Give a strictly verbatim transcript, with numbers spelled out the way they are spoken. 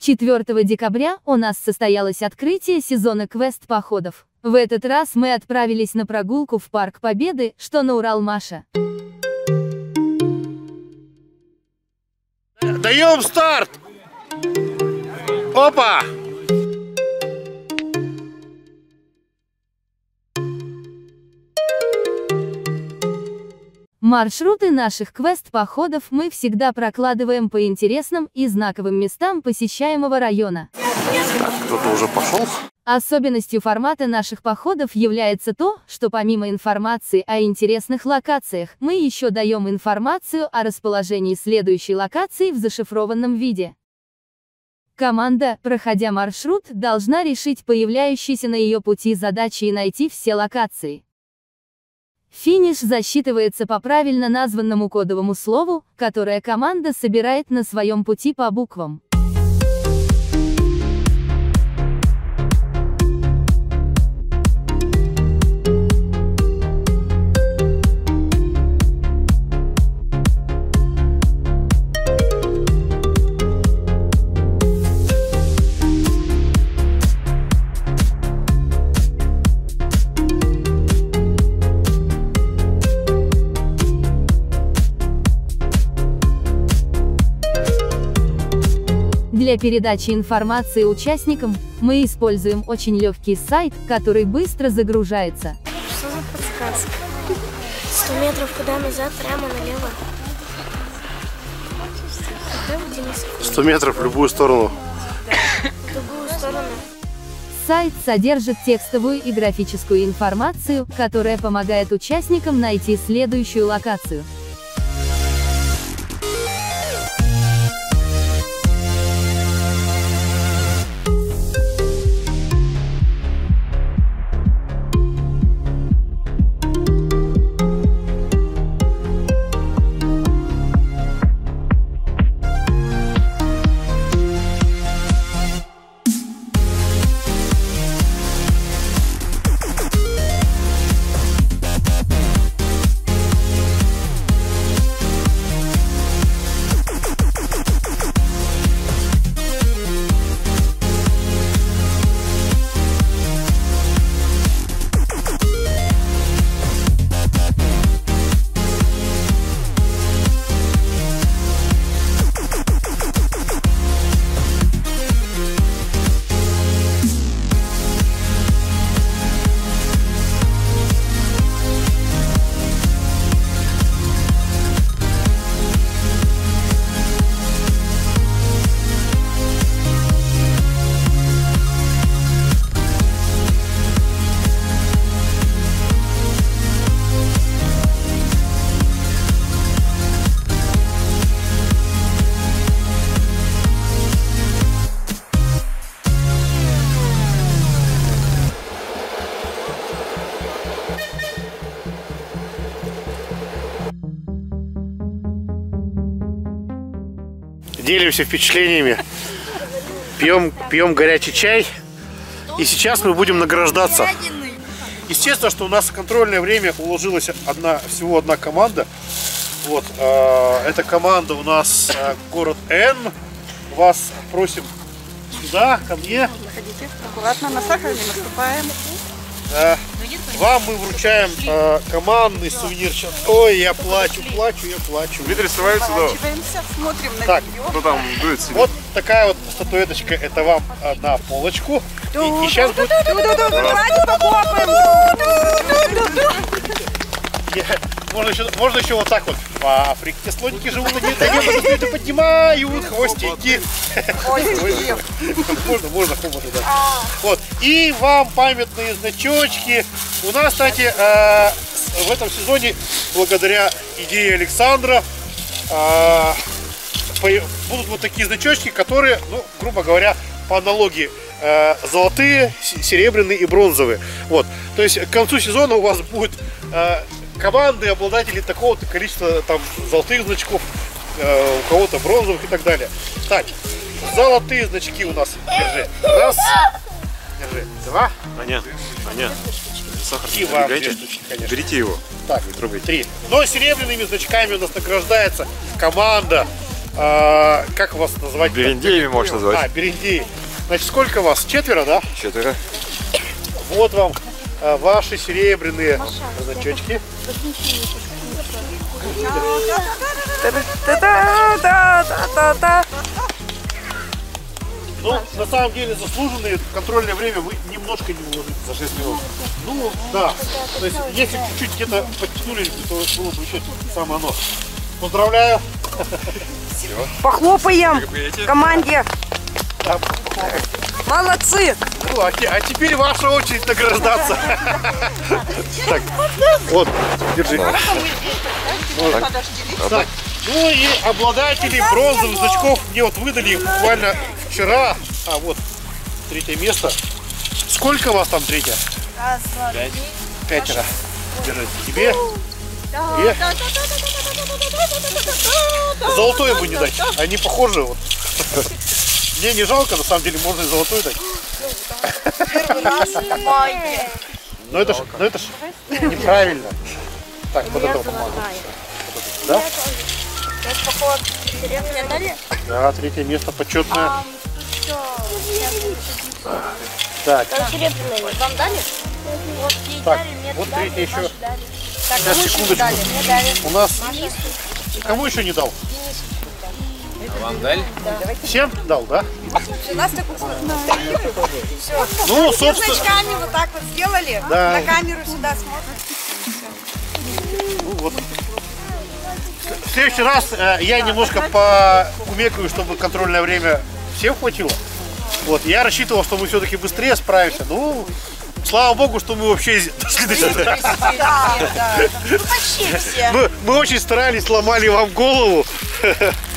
четвёртого декабря у нас состоялось открытие сезона квест-походов. В этот раз мы отправились на прогулку в Парк Победы, что на Уралмаше. Даем старт! Опа! Маршруты наших квест-походов мы всегда прокладываем по интересным и знаковым местам посещаемого района. Кто-то уже пошел? Особенностью формата наших походов является то, что помимо информации о интересных локациях, мы еще даем информацию о расположении следующей локации в зашифрованном виде. Команда, проходя маршрут, должна решить появляющиеся на ее пути задачи и найти все локации. Финиш засчитывается по правильно названному кодовому слову, которое команда собирает на своем пути по буквам. Для передачи информации участникам мы используем очень легкий сайт, который быстро загружается. Что за подсказка? сто метров куда назад, прямо налево. сто метров в любую сторону. В другую сторону. Сайт содержит текстовую и графическую информацию, которая помогает участникам найти следующую локацию. Делимся впечатлениями, пьем, пьем горячий чай, и сейчас мы будем награждаться. Естественно, что у нас в контрольное время уложилась одна, всего одна команда. Вот, э, эта команда у нас э, город Н. Вас просим сюда, ко мне. Заходите, аккуратно, на сахар не наступаем. Да. Вам мы вручаем э, командный сувенирчик. Ой, я плачу, плачу, я плачу. Дмитрий, вставай сюда. Поворачиваемся, смотрим на Так, видео. Кто там дует себе? Вот такая вот статуэточка, это вам э, на полочку. И, и сейчас будет... Давайте похлопаем. Можно еще, можно еще вот так вот. В Африке слоники живут, они до неба и поднимают хвостики. Можно, можно хоботы, да. Вот. И вам памятные значочки. У нас, кстати, в этом сезоне, благодаря идее Александра, будут вот такие значочки, которые, ну, грубо говоря, по аналогии, золотые, серебряные и бронзовые. Вот. То есть к концу сезона у вас будет команды обладателей такого-то количества там золотых значков, э, у кого-то бронзовых и так далее. Так, золотые значки у нас. Держи. Раз. Держи. Два. Аня, Аня, сахар и вам две штучки, конечно. Берите его. Так, три. Но серебряными значками у нас награждается команда А, как вас назвать? Берендеями можно назвать. А, берендеи. Значит, сколько вас? Четверо, да? Четверо. Вот вам а, ваши серебряные значочки. Та-та-та-та-та-та-та. Ну, на самом деле, заслуженные. Контрольное время вы немножко не уложите за шесть минут. Ну, да. То есть, если чуть-чуть где-то подтянули, то было бы еще самое оно. Поздравляю. Похлопаем команде. Да. Молодцы. Ну, а, те- а теперь ваша очередь награждаться. Так, вот, держи. Вот. Так, ну и обладатели бронзовых значков мне вот выдали их буквально вчера. А вот третье место. Сколько вас там третье? Раз, два, три. Пятеро. Держи тебе. И золотой бы не дать. Они похожи вот. Мне не жалко, на самом деле можно и золотой дать. Но это ж, но это ж неправильно. Так, вот это помогу. Да? Да, третье место почетное. Так, Вам дали? Вот, так, вот третье еще. Сейчас, секундочку. У нас... Кому еще не дал? Вам дали? Всем дал, да? У нас так Ну, собственно... значками вот так вот сделали. Да. На камеру сюда смотрим. Ну, вот. В следующий раз э, я немножко поумекаю, чтобы контрольное время всем хватило. Вот, я рассчитывал, что мы все-таки быстрее справимся. Ну, слава богу, что мы вообще дошли до сюда. Да, да. Ну, почти все. Мы, мы очень старались, ломали вам голову.